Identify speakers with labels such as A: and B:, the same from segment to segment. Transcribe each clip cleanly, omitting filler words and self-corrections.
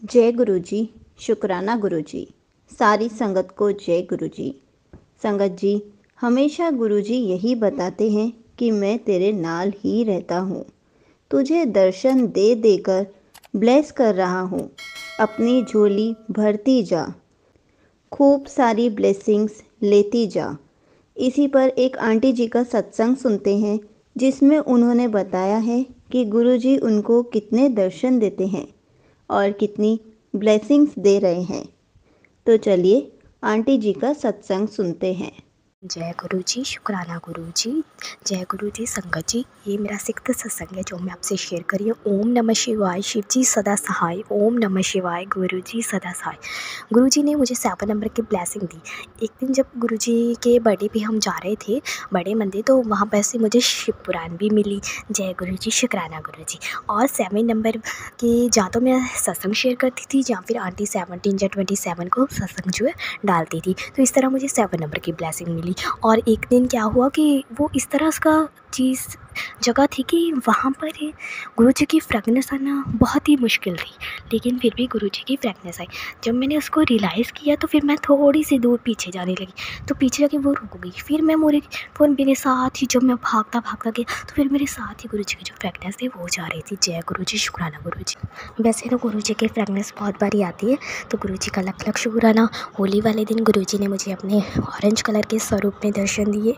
A: जय गुरु जी। शुक्राना गुरु जी। सारी संगत को जय गुरु जी। संगत जी, हमेशा गुरु जी यही बताते हैं कि मैं तेरे नाल ही रहता हूँ, तुझे दर्शन दे देकर ब्लेस कर रहा हूँ। अपनी झोली भरती जा, खूब सारी ब्लेसिंग्स लेती जा। इसी पर एक आंटी जी का सत्संग सुनते हैं, जिसमें उन्होंने बताया है कि गुरु जी उनको कितने दर्शन देते हैं और कितनी ब्लेसिंग्स दे रहे हैं। तो चलिए आंटी जी का सत्संग सुनते हैं।
B: जय गुरु जी। शुक्राना गुरु जी। जय गुरु जी। संगत जी, ये मेरा सिक्स्थ सत्संग है जो मैं आपसे शेयर करी हूँ। ओम नमः शिवाय। शिव जी सदा सहाय। ओम नमः शिवाय। गुरु जी सदा सहाय। गुरु जी ने मुझे 7 नंबर की ब्लेसिंग दी। एक दिन जब गुरु जी के बर्थडे पे हम जा रहे थे बड़े मंदिर, तो वहाँ पर से मुझे शिव पुराण भी मिली। जय गुरु जी। शुक्राना गुरु जी। और 7 नंबर की या तो मैं सत्संग शेयर करती थी या फिर आंटी 17 या 27 को सत्संग जो है डालती थी। तो इस तरह मुझे 7 नंबर की ब्लेसिंग मिली। और एक दिन क्या हुआ कि वो इस तरह उसका चीज़ जगह थी कि वहाँ पर गुरु जी की फ्रेगनेंस आना बहुत ही मुश्किल थी, लेकिन फिर भी गुरु जी की फ्रेगनेंस आई। जब मैंने उसको रियलाइज़ किया तो फिर मैं थोड़ी सी दूर पीछे जाने लगी, तो पीछे जाके वो रुक गई। फिर मैं मेरे साथ ही जब मैं भागता भागता गया तो फिर मेरे साथ ही गुरु जी की जो फ्रेगनेंस थी वो जा रही थी। जय गुरु जी। शुक्राना गुरु जी। वैसे तो गुरु जी की फ्रेगनेंस बहुत बारी आती है, तो गुरु जी का लख लख शुक्राना। होली वाले दिन गुरु जी ने मुझे अपने ऑरेंज कलर के स्वरूप में दर्शन दिए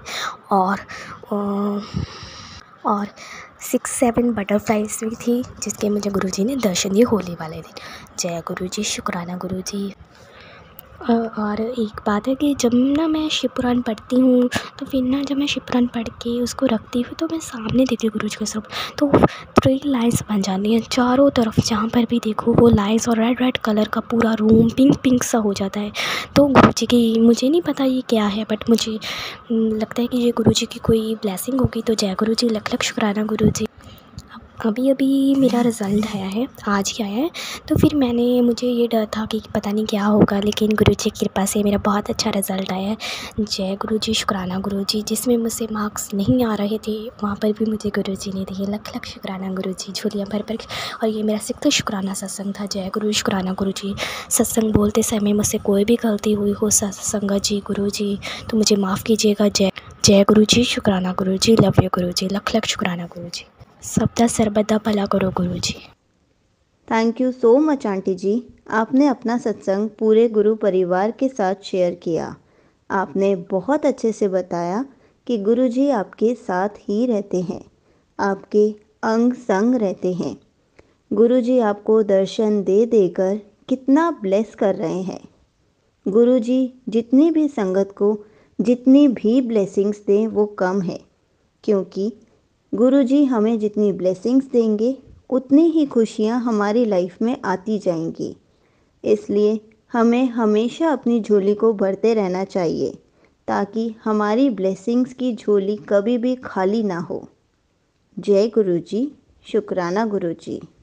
B: और 6-7 बटरफ्लाइज भी थी जिसके मुझे गुरु जी ने दर्शन दिए होली वाले दिन। जय गुरु जी। शुक्राना गुरु जी। और एक बात है कि जब ना मैं शिव पुराण पढ़ती हूँ तो फिर ना जब मैं शिव पुराण पढ़ के उसको रखती हूँ तो मैं सामने देखती हूँ गुरु जी के स्वरूप, तो 3 लाइन्स बन जाती हैं चारों तरफ। जहाँ पर भी देखो वो लाइन्स और रेड रेड कलर का पूरा रूम पिंक पिंक सा हो जाता है। तो गुरु जी की मुझे नहीं पता ये क्या है, बट मुझे लगता है कि ये गुरु जी की कोई ब्लेसिंग होगी। तो जय गुरु जी। लख लख शुक्राना गुरु जी। अभी अभी मेरा रिज़ल्ट आया है, आज ही आया है। तो फिर मुझे ये डर था कि पता नहीं क्या होगा, लेकिन गुरु जी की कृपा से मेरा बहुत अच्छा रिज़ल्ट आया है। जय गुरु जी। शुक्राना गुरु जी। जिसमें मुझसे मार्क्स नहीं आ रहे थे वहाँ पर भी मुझे गुरु जी ने दिए। लख लख शुक्राना गुरु जी। झोलियाँ भर भर। और ये मेरा 6th शुक्राना सत्संग था। जय गुरु। शुक्राना गुरु जी। सत्संग बोलते समय मुझसे कोई भी गलती हुई हो संगत जी गुरु जी तो मुझे माफ़ कीजिएगा। जय गुरु जी। शुक्राना गुरु जी। लव यू गुरु जी। लख लख शुक्राना गुरु जी। सबदा सर्वदा भला करो Guru ji.
A: Thank you so much aunty ji. आपने अपना सत्संग पूरे गुरु परिवार के साथ शेयर किया। आपने बहुत अच्छे से बताया कि गुरु जी आपके साथ ही रहते हैं, आपके अंग संग रहते हैं। गुरु जी आपको दर्शन दे देकर कितना ब्लेस कर रहे हैं। गुरु जी जितनी भी संगत को जितनी भी ब्लेसिंग्स दें वो कम है, क्योंकि गुरु जी हमें जितनी ब्लेसिंग्स देंगे उतनी ही खुशियाँ हमारी लाइफ में आती जाएंगी। इसलिए हमें हमेशा अपनी झोली को भरते रहना चाहिए, ताकि हमारी ब्लेसिंग्स की झोली कभी भी खाली ना हो। जय गुरु जी। शुक्राना गुरु जी।